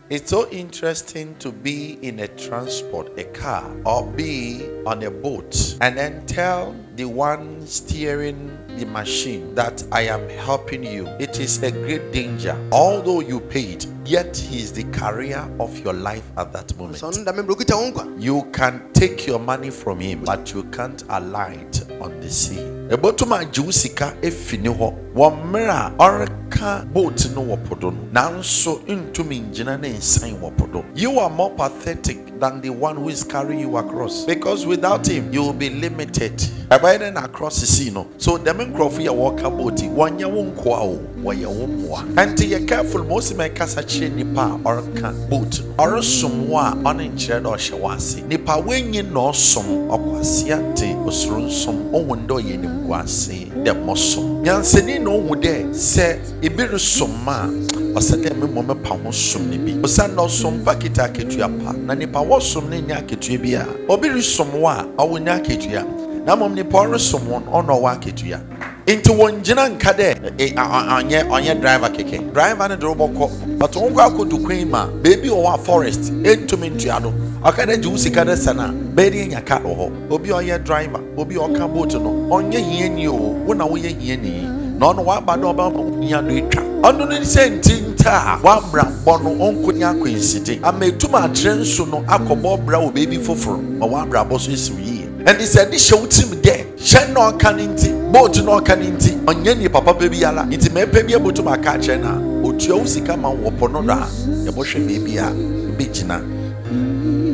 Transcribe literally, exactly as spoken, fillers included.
It's so interesting to be in a transport, a car, or be on a boat and then tell the one steering the machine that I am helping you. It is a great danger. Although you paid, yet he is the carrier of your life at that moment. You can take your money from him, but you can't alight on the sea. Ebotuma Jusika efiniho wamera orka boat no wapodo nanso intumi njina ne nsan wapodo. You are more pathetic than the one who is carrying you across, because without him you will be limited. Abiding across the sea no. So the men crofty ya walk boat wanya wonko o waya wonwa. And you careful most me kasa chire nipa orka boat or somwa oninchire do hwewase. Nipa wenyi no som okwase ante osuru som onwondo ye ni kwase de mosom. Nyanseni no hu de se ibiru somma osade me mo mepa ho som ne bi. Osan no som pakita ketua pa na nipa wo som ne nya ketua bi a obiru somwa owonya ketua na mom nipa ro som won ono wa ketua. Into one jina nkade anye onye driver keke driver ne droboko but onko akodu queen ma baby o wa forest entumi ntuado akade ju sika de sana beri nyaka ho obi onye driver obi oka boat no onye hiani o wona wo ye hiani no no wa ba do ba nya no etwa ono ne senti nta wa bra bono onko nya kwensidi ametuma atrenso no akobo bra wo baby foforo wa bra boso esiwi. And he said, this show team there. Shen no caninti, boat no caninti, on yenny papa baby yala, it's may pay able to my catcher now. Or Josie come on, Woponoda, the motion baby, bitchina.